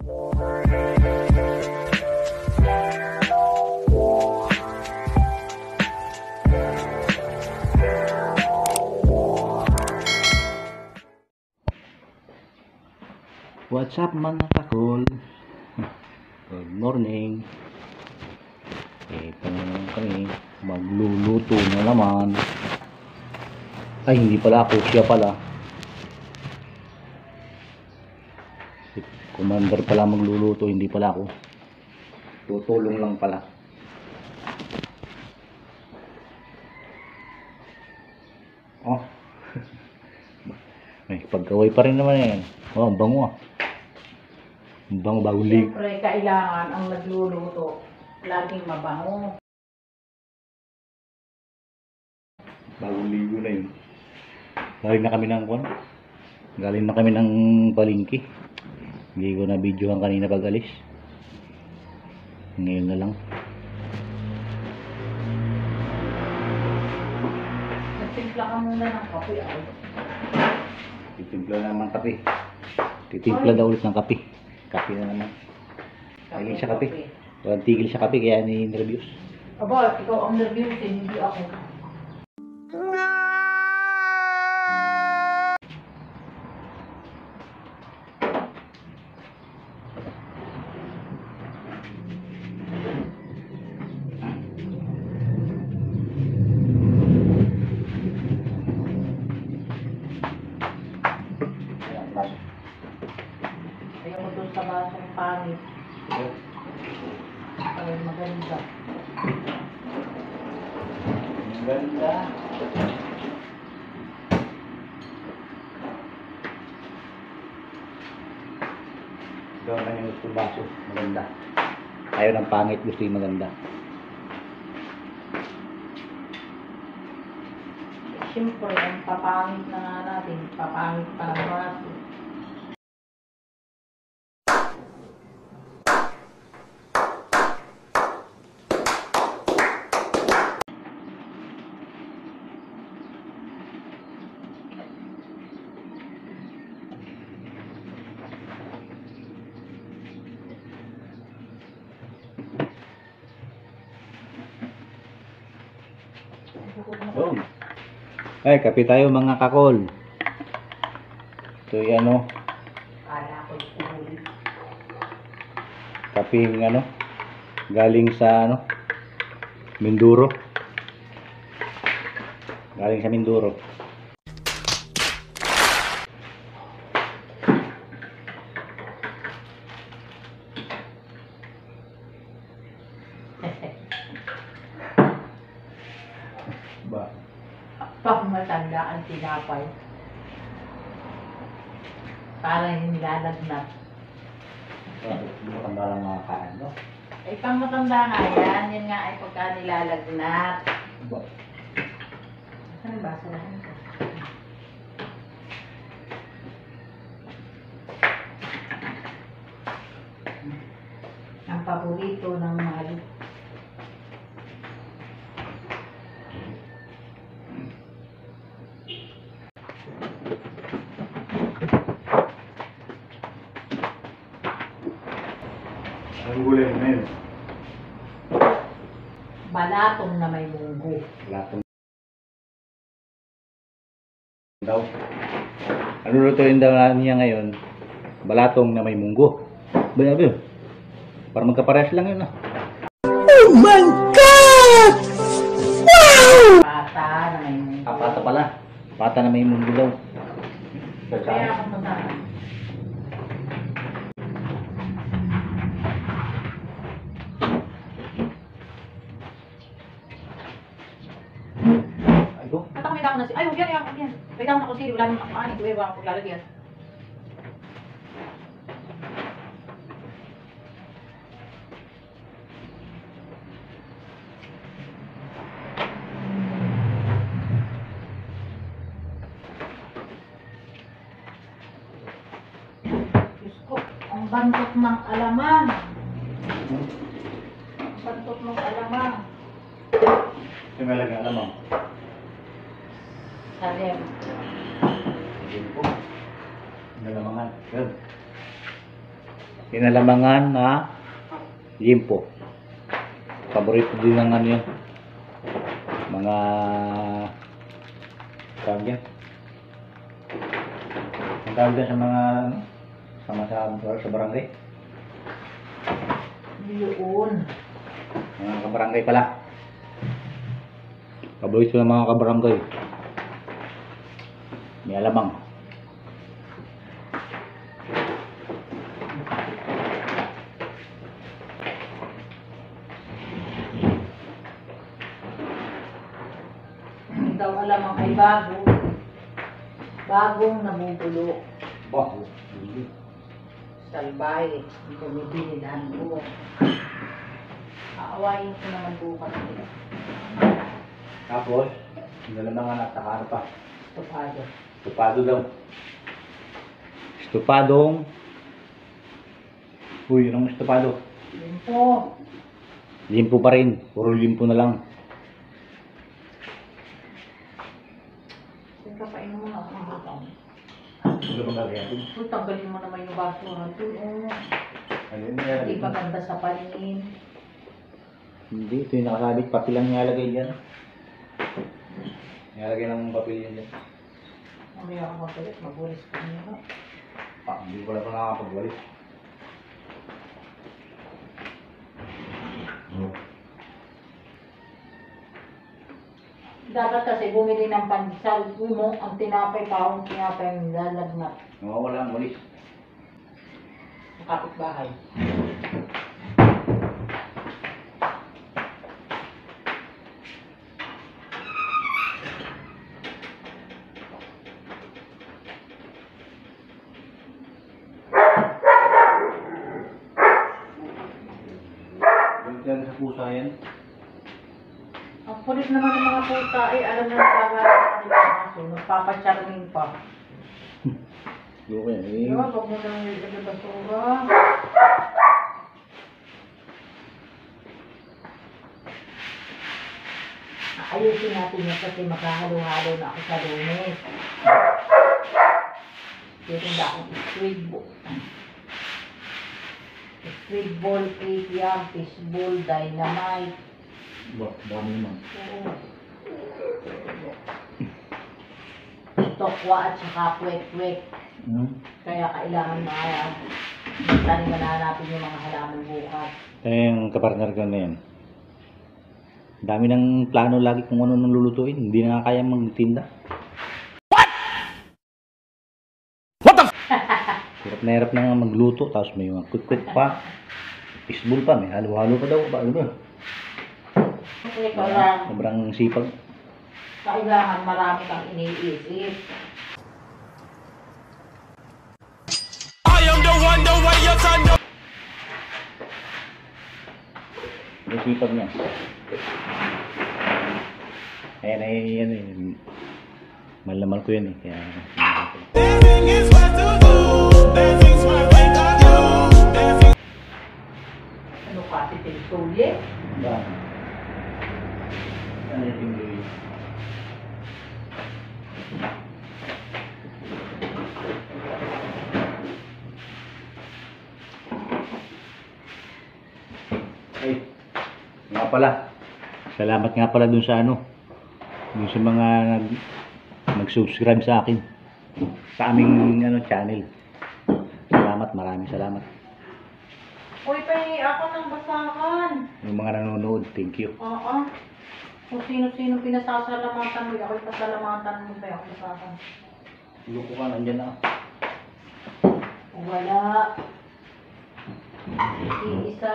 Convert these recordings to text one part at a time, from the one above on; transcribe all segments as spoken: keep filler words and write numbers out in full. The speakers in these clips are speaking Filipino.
What's up mga kakol? Good morning. Ito na naman kami, magluluto na naman. Ay, hindi pala ako, siya pala. Si Commander pala magluluto, hindi pala ako. Tutulong lang pala. Oh. May pagkaway pa rin naman eh. Oh, ang bango ah. Ang bango, bagong ligo. Siyempre, kailangan ang nagluluto laging mabango. Bagong ligo na yun. Galing na kami ng kwan. Galing na kami ng palengke. Hindi ko na videohan kanina pag alis. Ngayon na lang. Nagtimpla ka muna ng kape ay. Titimpla na naman kape. Titimpla daw ulit ng kape. Kape na naman. Tigil siya kape. Walang tigil siya kape kaya ni-nervyos. Aba, ikaw ang nervyos eh, hindi ako. Ayaw mo doon sa basong pangit. Ay, maganda. Maganda. Ito ang kanyang gusto baso. Maganda. Ayaw ng pangit, gusto yung maganda. Siyempre, ang papangit na nga natin, papangit pa ng baso. Oh. Ay, kape tayo mga kakol. Ito yung ano, Kala ko yung kaping ano, galing sa ano, Mindoro. Galing sa Mindoro. Ba? pag matanda ang tinapay. Parang nilalagnat. Matanda lang mga kaan, no? Ay, pang matanda nga yan. Yan nga ay pagka nilalagnat. Ba? Ano ba? Salahan ko. Ang paborito ng mahal. Ang gulay na yun. Balatong na may munggo. Balatong daw. Ano lutuin daw niya ngayon? Balatong na may munggo. Bayabi. Para magkaparehas lang yun ah. Oh my God! Wow! Pata na may munggo. Ah, pata pala. Pata na may munggo daw. Kaya ako matanda. Ayun. At ako may dako na si... Ay, huwag yan, yan, huwag yan. May dako na ko sili, wala naman kakain. Ito eh, wala akong paglalagyan. Diyos ko, ang bantot ng alamang. Ang bantot ng alamang. Ito nga lang alam mo. Salim. Ayun po. Nalamangan. Good. Kinalamangan na limpo. Paborito din ng ano yan. Mga tawag yan. Ang tawag yan sa mga sama sa, sa barangay. Yun. Mga kabarangay pala. Paborito ng mga kabarangay. May alamang. Daw alamang ay bago. Bagong nabubulo. Baho. Salbay. Bumibinilan ko. Aawayin ko naman bukas nila. Tapos, kinalamangan at saka ano pa. Tupado. Estupado daw. Estupadong. Uy, yun ang estupado. Yun po. Limpo pa rin. Puro limpo na lang. Teka, painom mo na ako ng butang. Ano bang gagawin? Uy, tanggalin mo naman yung basura. Ito, oh. Ano yun? Hindi maganda sa paningin. Hindi, ito yung nakasabit. Papel lang nilalagay dyan. Nilalagay ng papel yan dyan. Mamaya ako magalit. Magulis ka niya. Pa, hindi ko lang pa nakakapagwalis. Dapat kasi bumili ng pansal. Umo, ang tinapay, pahong tinapay, lalagnat. Nawawala ang walis. Sa kapitbahay. Dyan sa pusa yan. Ang kulit naman ng mga puta, eh, alam na nagkagawa ng kanilang aso. Nagpapacharming pa. Okay, eh. Di ba, pag mo nang nilagay basura. Ayusin natin yan kasi makahalo-halo na ako sa lunes. Tinda akong squid ball. Squid ball, cake yam, fish ball, dynamite. Ba, dami naman. Oo. Tokwa at saka kwek-kwek. Hmm? Kaya kailangan na kaya minsan mananapin yung mga halaman bukas. Kaya yung kapartner ko na yan. Dami ng plano lagi kung ano nang lulutuin. Hindi na kaya magtinda. What? What the f***? Hirap na hirap na nga magluto. Tapos may mga quick-quick pa. Fishbowl pa. May halo-halo pa daw. Ba, ano? Kasi kailangan, Sobrang sipag. kailangan marami kang iniisip. I am the one, the way your son. Yung sipag niya. Ayan, ayan, ayan, ayan. Malaman ko yan eh. Kaya, Dancing is what to do. Dancing's what we got do. Dancing. Ano ka, si Tiltuye? ba? Ano yung tingin? Ay, nga pala. Salamat nga pala dun sa ano. Dun sa mga nag, nag-subscribe sa akin. Sa aming ano, channel. Salamat, maraming salamat. Uy, pahingi ako ng basahan. Yung mga nanonood, thank you. Oo. Kung sino-sino pinasasalamatan mo, ako'y pasalamatan mo pa yung basahan. Siguro ko ka, nandyan na. Wala. Iisa.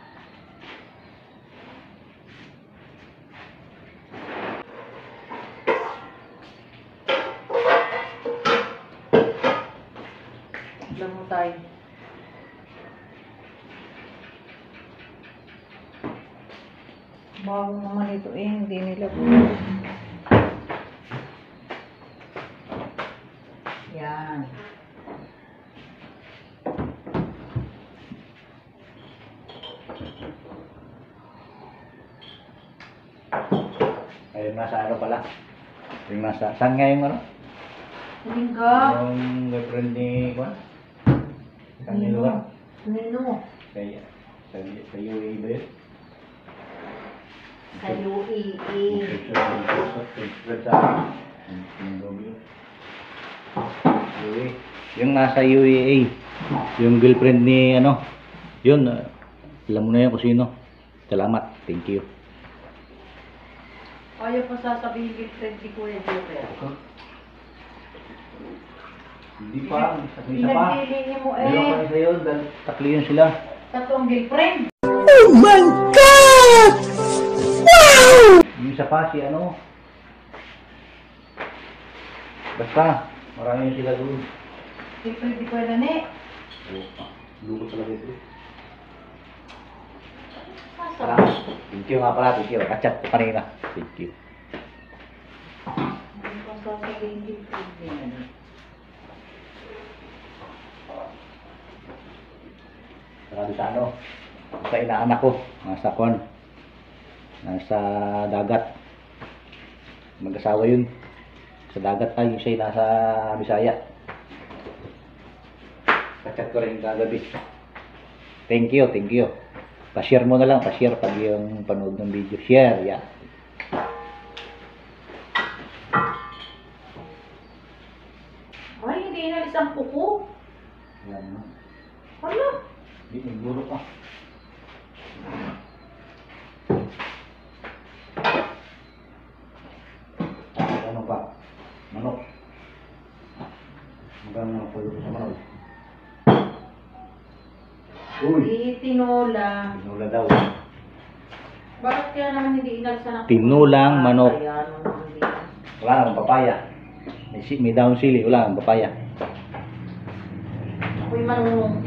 Alam mo tayo. Bago naman ito eh, hindi nila buo. Yan. Ayun, nasa ano pala. Yung nasa, saan nga yung ano? Lingga. Yung girlfriend ni Juan? Saan yung lugar? Nino, Sa, sa, sa U A E ba yun? sa U A E. Subscribe sa akin. Yung W. U A E. Yung nasa U A E. Yung girlfriend ni ano. Yun. ah, alam mo na yun kung sino. Salamat. Thank you. Ayaw pa sasabihin girlfriend ni Kuya Joker. Hindi pa. Isa pa. Pinagpili mo Meron pa eh. isa yun. dahil Tatlo yun sila. Tatlong girlfriend. Yung isa pa si ano. Basta. Marami yun sila doon. Girlfriend ni Kuya Dani. Lugo talaga ito. Masarap. Thank you nga pala. Thank you. Kachat ko kanina. Thank you. Ayaw pa sasabihin girlfriend niya. Saka sa ano. Sa inaanak ko. Nasa kon. Nasa dagat. Mag-asawa yun. Sa dagat ay yung siya nasa Bisaya. Kachat ko rin kagabi. Thank you, thank you. Pa-share mo na lang, pa-share pag yung panood ng video. Share, yeah. Ay, hindi inalis ang kuko. Yan. Hala. Hindi, nagluro pa. Ano pa? Manok. Magandang mga pulo sa manok. Uy! Hindi tinola. Tinula daw. Bakit kaya naman hindi inalisan ang Tinulang manok. Kaya naman hindi. Wala nang papaya. May, si- may down sili, wala nang papaya. Ako'y manunungti.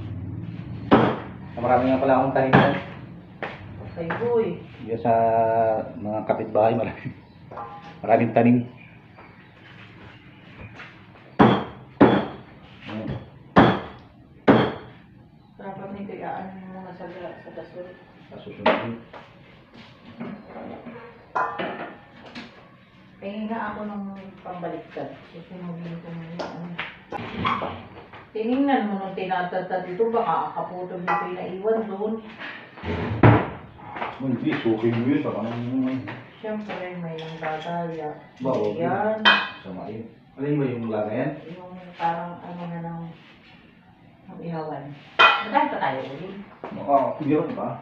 Marami nga pala akong tanim. Kay boy. Diyan sa mga kapitbahay, marami. Maraming tanim. Ayan. Dapat may kayaan mo muna sa, sa gasol. Sa susunod. Tingin nga ako ng pambaliktad. Susunodin ko muna. Ano. Tinignan mo nung tinatata dito, baka kaputol dito yung naiwan doon. Hindi, sukin mo yun. Baka nang Siyempre, may nang dadaya. Ba, okay. Yan. sama yun. Alin ba yung mula na yan? Yung parang ano na ng, ng ihawan. Madami pa tayo ulit. Oo, meron pa.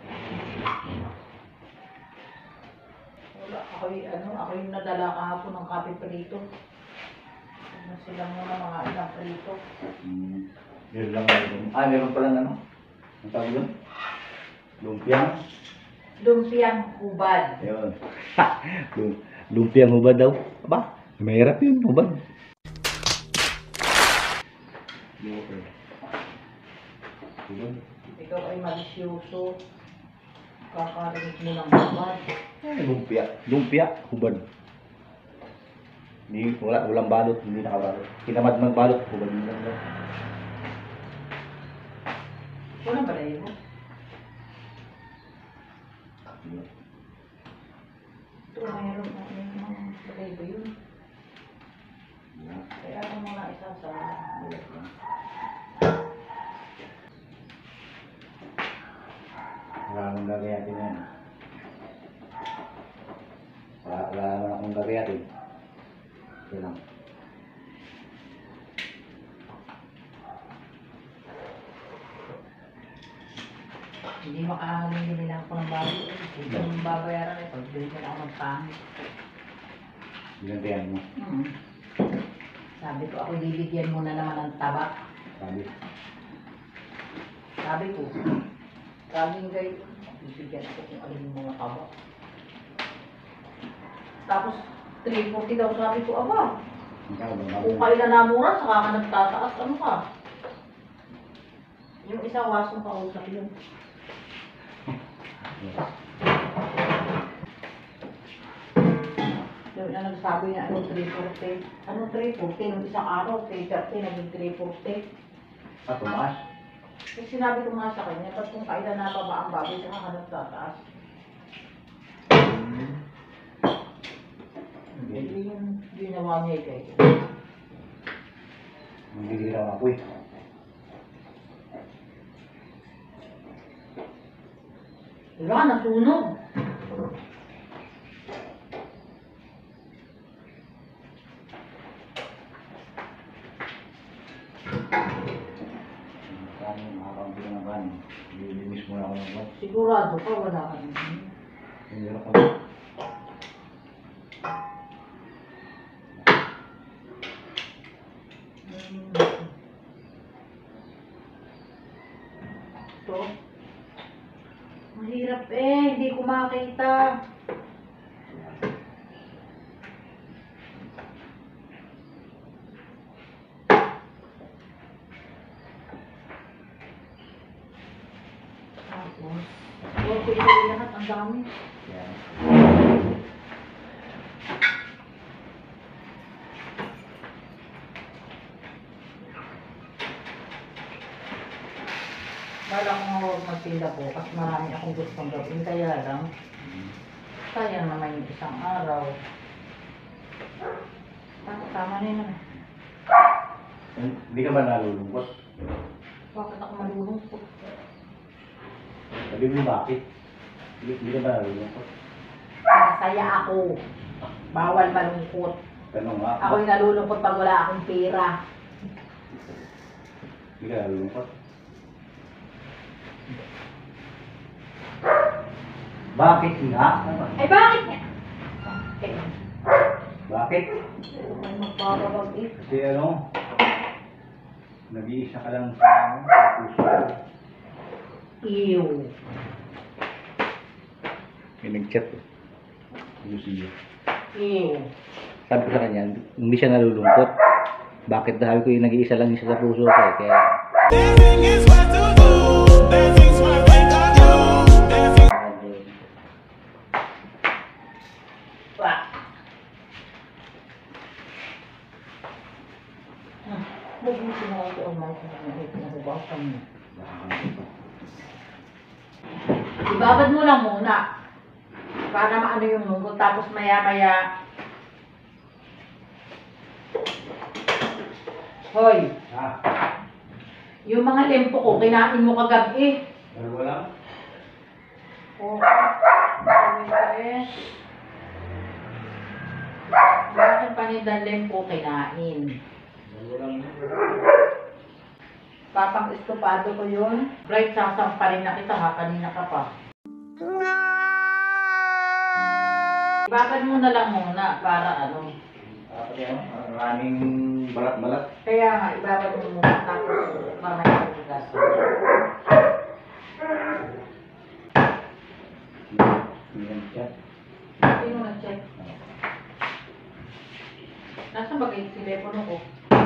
Wala, ako yung, ano, ako yung nadala kahapon ng kape prito. Ano sila muna mga ilang prito. Hmm. Meron lang meron. Ah, meron pa lang ano? Ang tawag doon? Lumpiang? Lumpiang hubad. Ayun. Lum- Lumpiang hubad daw. Aba, mahirap yun, hubad. Okay. Hubad. Ikaw ay malisyoso. Kakarinig mo ng hubad. Ay, lumpia. Lumpia, hubad. Hindi, wala, walang balot, hindi nakabalot. Kinamad magbalot, hubad mo lang daw. Walang balay mo. Ito, mayroon na yung balay ba yun? Kaya ako muna isa sa bulat lang. Wala nang gagayatin yan. Wala, wala naman akong gagayatin. Ito lang. Hindi makahamili nila ako ng bago. Hindi ko babayaran eh. Pagbili nila ako ng pangit. Ginagayan mo. Hmm. Sabi ko, ako bibigyan mo na naman ng tabak. Sabi. Sabi ko, kaming kayo, bibigyan ako kung alin yung mga tabak. Tapos, three forty daw sabi ko, aba, Ikaw, kung kailan namura, saka ka nagtataas, ano ka? Yung isang wasong kausap yun. Yung na nagsabi niya, ano, three forty. Ano, three forty? Nung isang araw, three thirty, naging three forty. Ah, tumaas. Yung sinabi ko nga sa kanya, tapos kung kailan nababa ang baboy, saka ka nagtataas. Hindi yung ginawa niya kayo. Hindi raw ako eh. Wala, nasunog. Saan yung makakambili ng van? Lilinis muna ako ng van. Sigurado ka, wala ka naman. Hindi ako. Ito. Mahirap eh, hindi ko makita. Tapos, huwag ko ito lahat, ang dami. Yan. Bala ko nga huwag magtinda po kasi marami akong gustong gawin. Kaya lang, sayang naman yung isang araw. Tama, tama na yun. Hindi ka ba nalulungkot? Bakit ako malulungkot? Sabi mo bakit? Hindi, hindi ka ba nalulungkot? Masaya ako. Bawal malungkot. Tanong nga. Ako'y nalulungkot pag wala akong pera. Hindi ka nalulungkot? Bakit nga? Ay, bakit nga? Okay. Bakit? Ay, magpapabag eh. Kasi ano, nag-iisa ka lang sa ano, sa puso ko. Ew. May nag-chat eh. Lucia. Ew. Sabi ko sa kanya, hindi siya nalulungkot. Bakit? Sabi ko yung nag-iisa lang siya sa puso ko eh. Kaya, Dancing is what to do. Dancing's what we gon' do. Dancing. Wah. Hmm. Mabuti na ako ang mga kanya. Pinahubasan mo. Ibabad mo lang muna. Para maano yung lungkot. Tapos maya-maya. Hoy. ah, Yung mga lempo ko, kinain mo kagabi. dalawa lang? Oo. Kami pa eh. Bakit panindang lempo kinain? Dalawa lang. Papang estupado ko yun. Bright, sasamparin na kita ha. Kanina ka pa. Ibabad mo na lang muna para ano. Ah, pati ano, maraming balat-balat. Kaya nga, ibabad mo muna. Tapos mamaya hugas. Hindi ka chat. Sino nag-check? Nasaan ba kayo yung telepono ko?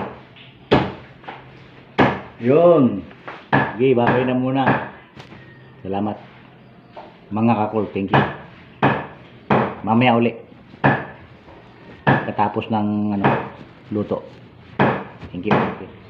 Yun. Sige, babay na muna. Salamat. Mga kakul, thank you. Mamaya uli. Katapos ng ano, luto. Thank you. Thank you.